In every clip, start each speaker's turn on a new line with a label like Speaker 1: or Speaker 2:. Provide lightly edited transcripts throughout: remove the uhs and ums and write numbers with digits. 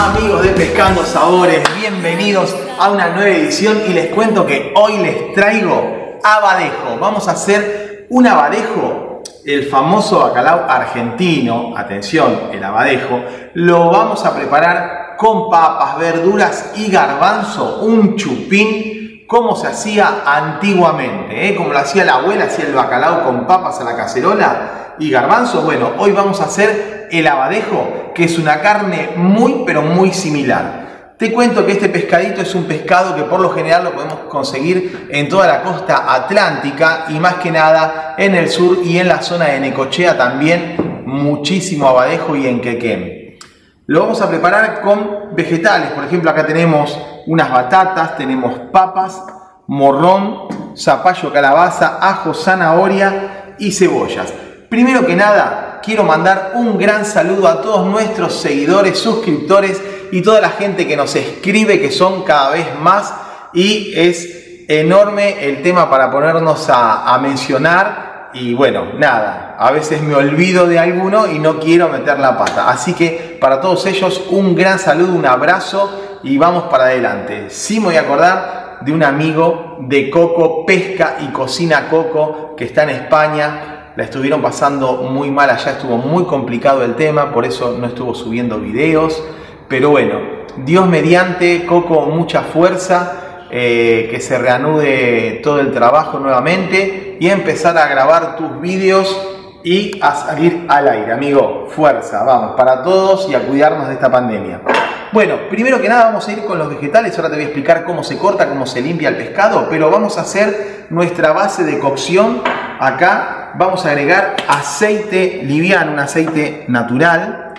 Speaker 1: Amigos de Pescando Sabores, bienvenidos a una nueva edición y les cuento que hoy les traigo abadejo. Vamos a hacer un abadejo, el famoso bacalao argentino, atención, el abadejo, lo vamos a preparar con papas, verduras y garbanzo, un chupín, como se hacía antiguamente, como lo hacía la abuela, hacía el bacalao con papas a la cacerola y garbanzo. Bueno, hoy vamos a hacer el abadejo, que es una carne muy pero muy similar. Te cuento que este pescadito es un pescado que por lo general lo podemos conseguir en toda la costa atlántica y más que nada en el sur y en la zona de Necochea también muchísimo abadejo y en Quequén. Lo vamos a preparar con vegetales, por ejemplo acá tenemos unas batatas, tenemos papas, morrón, zapallo, calabaza, ajo, zanahoria y cebollas. Primero que nada, quiero mandar un gran saludo a todos nuestros seguidores, suscriptores y toda la gente que nos escribe, que son cada vez más, y es enorme el tema para ponernos a mencionar. Y bueno, nada, a veces me olvido de alguno y no quiero meter la pata. Así que para todos ellos un gran saludo, un abrazo y vamos para adelante. Sí me voy a acordar de un amigo de Coco Pesca y Cocina Coco que está en España. La estuvieron pasando muy mal allá, estuvo muy complicado el tema, por eso no estuvo subiendo videos. Pero bueno, Dios mediante, Coco, mucha fuerza, que se reanude todo el trabajo nuevamente y empezar a grabar tus vídeos y a salir al aire, amigo. Fuerza, vamos, para todos y a cuidarnos de esta pandemia. Bueno, primero que nada vamos a ir con los vegetales. Ahora te voy a explicar cómo se corta, cómo se limpia el pescado, pero vamos a hacer nuestra base de cocción. Acá vamos a agregar aceite liviano, un aceite natural.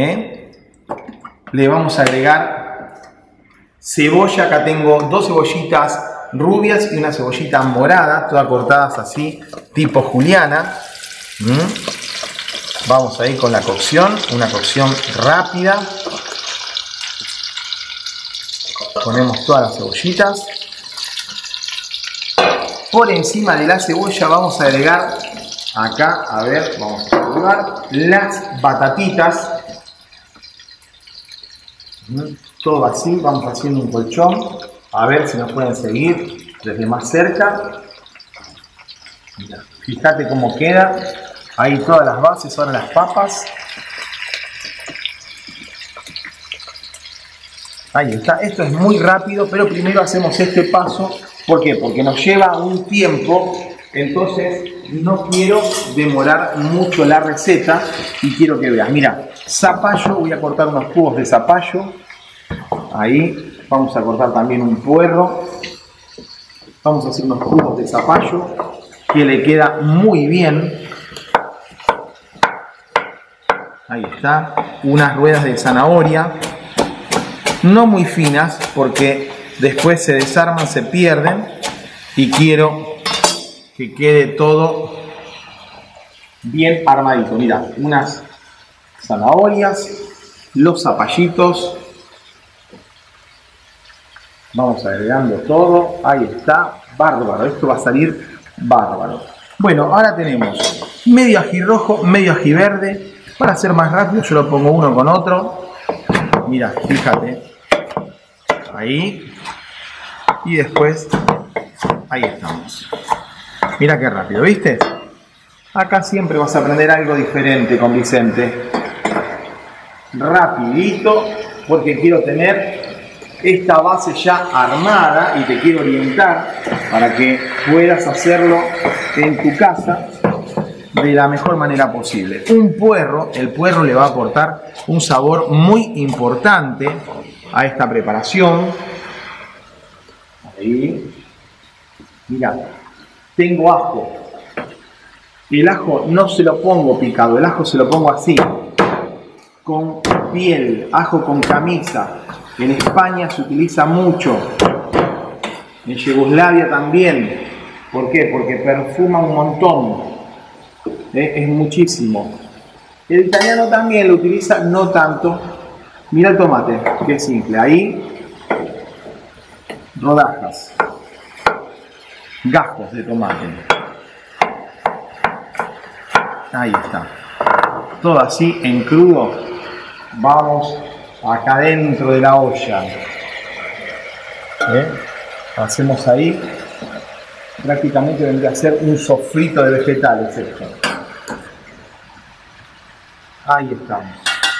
Speaker 1: Le vamos a agregar cebolla. Acá tengo dos cebollitas rubias y una cebollita morada, todas cortadas así, tipo juliana. Vamos a ir con la cocción, una cocción rápida. Ponemos todas las cebollitas. Por encima de la cebolla vamos a agregar acá, a ver, vamos a agregar las batatitas. Todo así, vamos haciendo un colchón. A ver si nos pueden seguir desde más cerca. Mira, fíjate cómo queda. Ahí todas las bases, ahora las papas. Ahí está, esto es muy rápido, pero primero hacemos este paso. ¿Por qué? Porque nos lleva un tiempo, entonces no quiero demorar mucho la receta y quiero que veas. Mira, zapallo, voy a cortar unos cubos de zapallo. Ahí, vamos a cortar también un puerro. Vamos a hacer unos cubos de zapallo que le queda muy bien. Ahí está, unas ruedas de zanahoria. No muy finas porque después se desarman, se pierden y quiero que quede todo bien armadito. Mira, unas zanahorias, los zapallitos. Vamos agregando todo. Ahí está, bárbaro. Esto va a salir bárbaro. Bueno, ahora tenemos medio ají rojo, medio ají verde. Para hacer más rápido yo lo pongo uno con otro. Mira, fíjate. Ahí. Y después, ahí estamos. Mira qué rápido, ¿viste? Acá siempre vas a aprender algo diferente con Vicente. Rapidito, porque quiero tener esta base ya armada y te quiero orientar para que puedas hacerlo en tu casa de la mejor manera posible. Un puerro, el puerro le va a aportar un sabor muy importante a esta preparación. Ahí. Mira, tengo ajo. El ajo no se lo pongo picado, el ajo se lo pongo así, con piel, ajo con camisa. En España se utiliza mucho, en Yugoslavia también. ¿Por qué? Porque perfuma un montón, es muchísimo. El italiano también lo utiliza, no tanto. Mira el tomate, que es simple. Ahí, rodajas, gajos de tomate. Ahí está. Todo así en crudo. Vamos acá dentro de la olla. Hacemos ahí, prácticamente vendría a ser un sofrito de vegetales esto. Ahí estamos.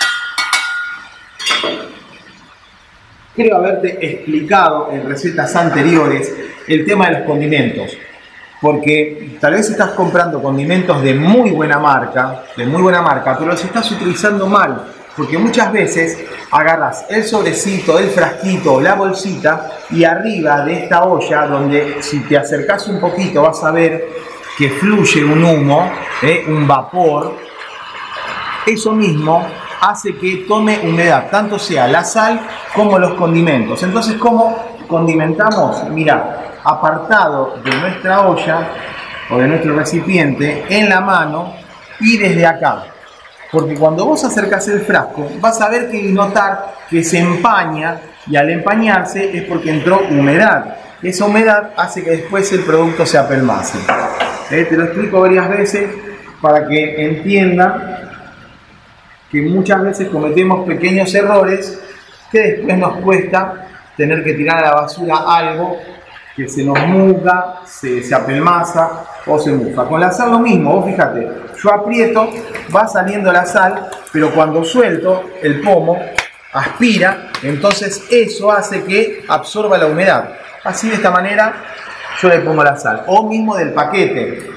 Speaker 1: Creo haberte explicado en recetas anteriores el tema de los condimentos, porque tal vez estás comprando condimentos de muy buena marca, pero los estás utilizando mal, porque muchas veces agarras el sobrecito, el frasquito, la bolsita, y arriba de esta olla, donde si te acercas un poquito vas a ver que fluye un humo, un vapor, eso mismo hace que tome humedad, tanto sea la sal como los condimentos. Entonces, ¿cómo condimentamos? Mirá, apartado de nuestra olla o de nuestro recipiente, en la mano y desde acá. Porque cuando vos acercás el frasco, vas a ver que notar que se empaña, y al empañarse es porque entró humedad. Esa humedad hace que después el producto se apelmace. Te lo explico varias veces para que entiendan que muchas veces cometemos pequeños errores que después nos cuesta tener que tirar a la basura algo que se nos muga, se apelmaza o se mufa. Con la sal lo mismo, vos fíjate, yo aprieto, va saliendo la sal, pero cuando suelto el pomo, aspira, entonces eso hace que absorba la humedad. Así, de esta manera yo le pongo la sal, o mismo del paquete.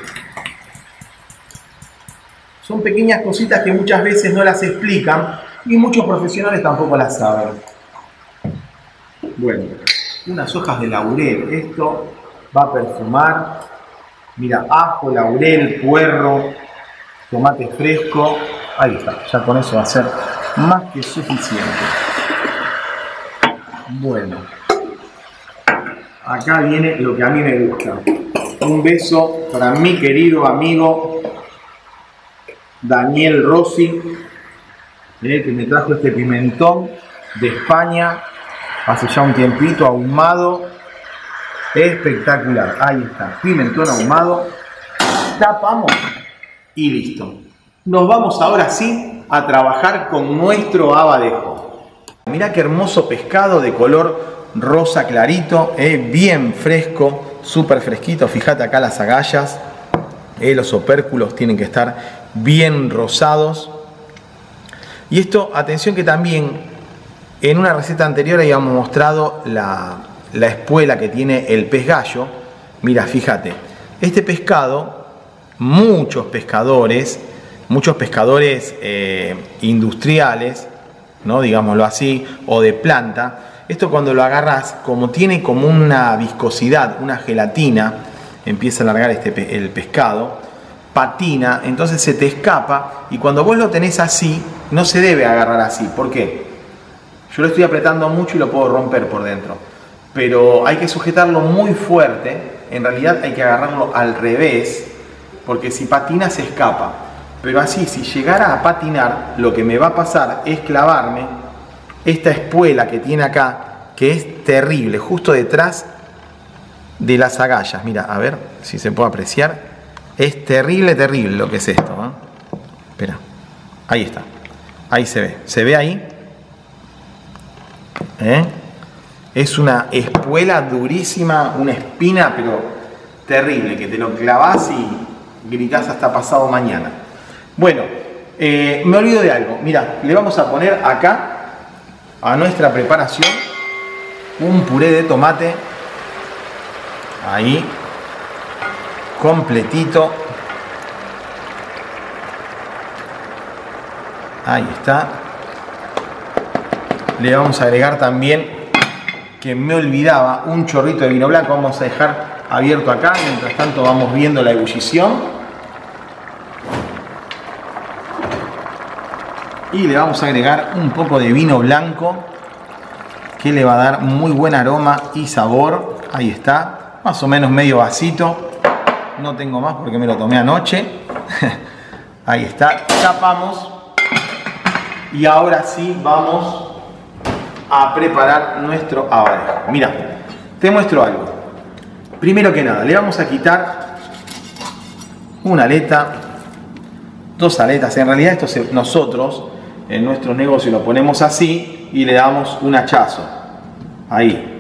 Speaker 1: Son pequeñas cositas que muchas veces no las explican y muchos profesionales tampoco las saben. Bueno, unas hojas de laurel, esto va a perfumar. Mira, ajo, laurel, puerro, tomate fresco. Ahí está, ya con eso va a ser más que suficiente. Bueno, acá viene lo que a mí me gusta. Un beso para mi querido amigo Daniel Rossi, que me trajo este pimentón de España hace ya un tiempito, ahumado, espectacular. Ahí está, pimentón ahumado. Tapamos y listo. Nos vamos ahora sí a trabajar con nuestro abadejo. Mirá qué hermoso pescado de color rosa clarito, bien fresco, súper fresquito. Fíjate acá las agallas, los opérculos tienen que estar bien rosados. Y esto, atención, que también en una receta anterior habíamos mostrado la espuela que tiene el pez gallo. Mira, fíjate, este pescado, muchos pescadores industriales, ¿no? Digámoslo así, o de planta, esto cuando lo agarras, como tiene como una viscosidad, una gelatina, empieza a alargar el pescado, patina, entonces se te escapa, y cuando vos lo tenés así, no se debe agarrar así. ¿Por qué? Yo lo estoy apretando mucho y lo puedo romper por dentro, pero hay que sujetarlo muy fuerte. En realidad hay que agarrarlo al revés, porque si patina se escapa. Pero así, si llegara a patinar, lo que me va a pasar es clavarme esta espuela que tiene acá, que es terrible, justo detrás de las agallas. Mira, a ver si se puede apreciar. Es terrible, terrible lo que es esto, ¿no? Espera, ahí está, ahí se ve ahí, es una espuela durísima, una espina, pero terrible, que te lo clavás y gritás hasta pasado mañana. Bueno, me olvido de algo. Mira, le vamos a poner acá a nuestra preparación un puré de tomate, ahí, completito. Ahí está. Le vamos a agregar también, que me olvidaba, un chorrito de vino blanco. Vamos a dejar abierto acá, mientras tanto vamos viendo la ebullición. Y le vamos a agregar un poco de vino blanco, que le va a dar muy buen aroma y sabor. Ahí está, más o menos medio vasito. No tengo más porque me lo tomé anoche. Ahí está, tapamos. Y ahora sí vamos a preparar nuestro abadejo. Mira, te muestro algo. Primero que nada, le vamos a quitar una aleta, dos aletas. En realidad esto nosotros en nuestro negocio lo ponemos así, y le damos un hachazo. Ahí.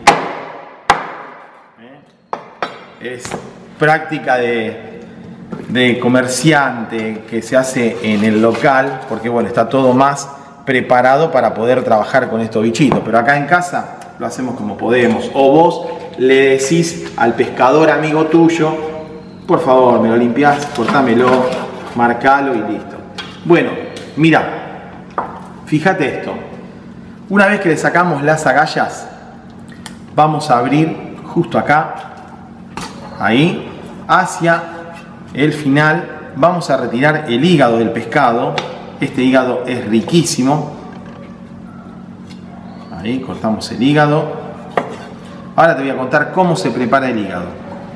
Speaker 1: Es práctica de comerciante que se hace en el local, porque bueno, está todo más preparado para poder trabajar con estos bichitos. Pero acá en casa lo hacemos como podemos. O vos le decís al pescador amigo tuyo, por favor, me lo limpiás, cortámelo, marcalo y listo. Bueno, mira, fíjate esto. Una vez que le sacamos las agallas, vamos a abrir justo acá, ahí, hacia el final. Vamos a retirar el hígado del pescado. Este hígado es riquísimo. Ahí cortamos el hígado. Ahora te voy a contar cómo se prepara el hígado.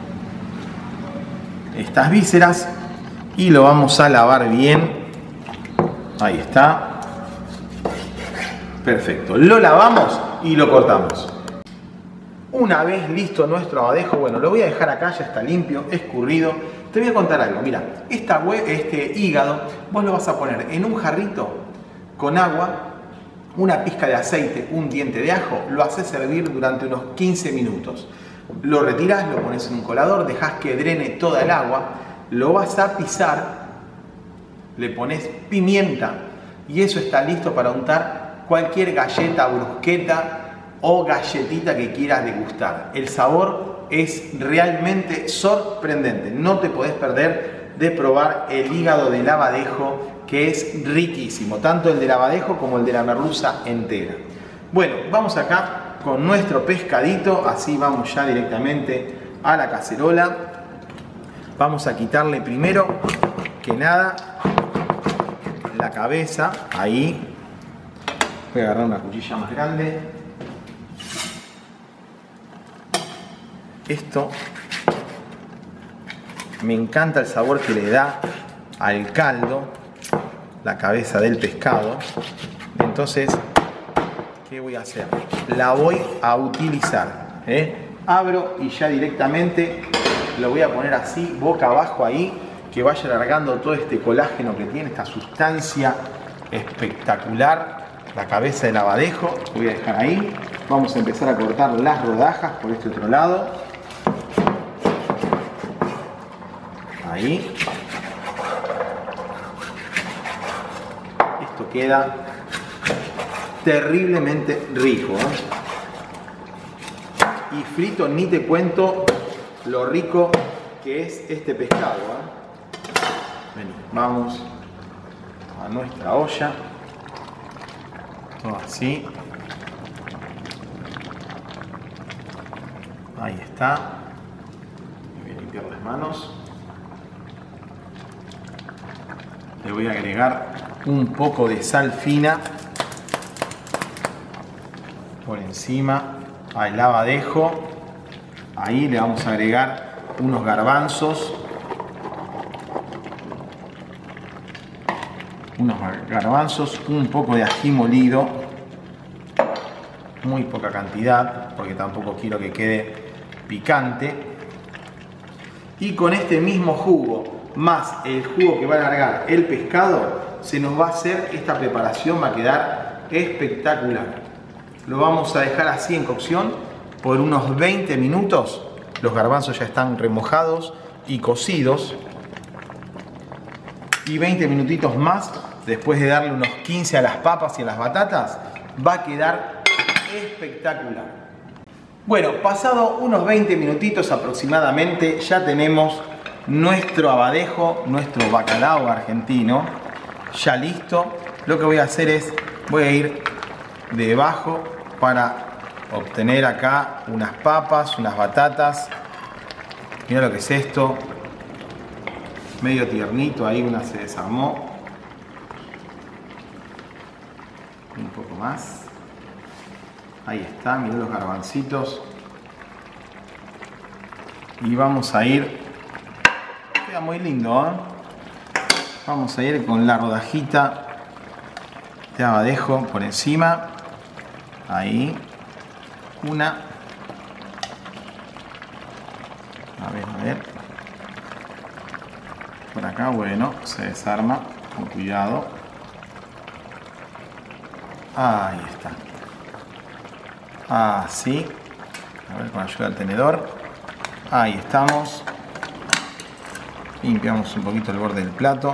Speaker 1: Estas vísceras, y lo vamos a lavar bien. Ahí está. Perfecto. Lo lavamos y lo cortamos. Una vez listo nuestro abadejo, bueno, lo voy a dejar acá, ya está limpio, escurrido. Te voy a contar algo, mira, este hígado vos lo vas a poner en un jarrito con agua, una pizca de aceite, un diente de ajo, lo haces hervir durante unos 15 minutos. Lo retirás, lo pones en un colador, dejás que drene toda el agua, lo vas a pisar, le pones pimienta y eso está listo para untar cualquier galleta, brusqueta o galletita que quieras degustar. El sabor es realmente sorprendente. No te podés perder de probar el hígado del abadejo, que es riquísimo, tanto el del abadejo como el de la merluza entera. Bueno, vamos acá con nuestro pescadito, así vamos ya directamente a la cacerola. Vamos a quitarle primero que nada la cabeza, ahí. Voy a agarrar una cuchilla más grande. Esto me encanta el sabor que le da al caldo, la cabeza del pescado. Entonces, ¿qué voy a hacer? La voy a utilizar. Abro y ya directamente lo voy a poner así, boca abajo ahí, que vaya alargando todo este colágeno que tiene, esta sustancia espectacular. La cabeza del abadejo, lo voy a dejar ahí. Vamos a empezar a cortar las rodajas por este otro lado. Ahí. Esto queda terriblemente rico, y frito ni te cuento lo rico que es este pescado. Vení, vamos a nuestra olla. Todo así. Ahí está. Voy a limpiar las manos. Le voy a agregar un poco de sal fina por encima al abadejo. Ahí le vamos a agregar unos garbanzos. Un poco de ají molido. Muy poca cantidad, porque tampoco quiero que quede picante. Y con este mismo jugo, más el jugo que va a alargar el pescado, se nos va a hacer, esta preparación va a quedar espectacular. Lo vamos a dejar así en cocción por unos 20 minutos. Los garbanzos ya están remojados y cocidos. Y 20 minutitos más, después de darle unos 15 a las papas y a las batatas, va a quedar espectacular. Bueno, pasado unos 20 minutitos aproximadamente, ya tenemos nuestro abadejo, nuestro bacalao argentino, ya listo. Lo que voy a hacer es, voy a ir debajo para obtener acá unas papas, unas batatas. Mira lo que es esto, medio tiernito, ahí una se desarmó. Un poco más. Ahí está, mirá los garbancitos. Y vamos a ir, queda muy lindo, ¿eh? Vamos a ir con la rodajita de abadejo por encima. Ahí. Una. A ver. Por acá, bueno, se desarma con cuidado. Ahí está. Así. A ver, con ayuda del tenedor. Ahí estamos. Limpiamos un poquito el borde del plato.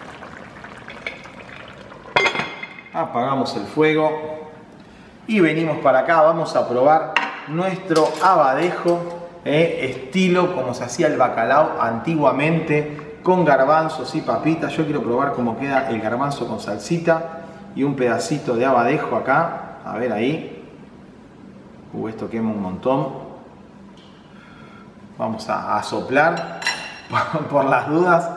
Speaker 1: Apagamos el fuego. Y venimos para acá. Vamos a probar nuestro abadejo. Estilo como se hacía el bacalao antiguamente. Con garbanzos y papitas. Yo quiero probar cómo queda el garbanzo con salsita. Y un pedacito de abadejo acá. A ver ahí. Esto quema un montón. Vamos a soplar por las dudas.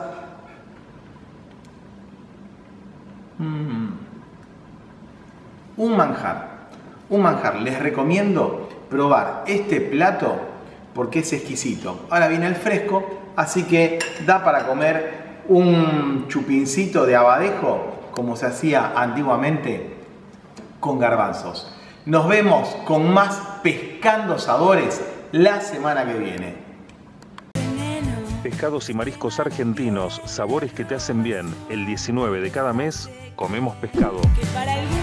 Speaker 1: Un manjar. Les recomiendo probar este plato porque es exquisito. Ahora viene el fresco, así que da para comer un chupincito de abadejo como se hacía antiguamente con garbanzos. Nos vemos con más Pescando Sabores la semana que viene.
Speaker 2: Pescados y mariscos argentinos, sabores que te hacen bien. El 19 de cada mes comemos pescado.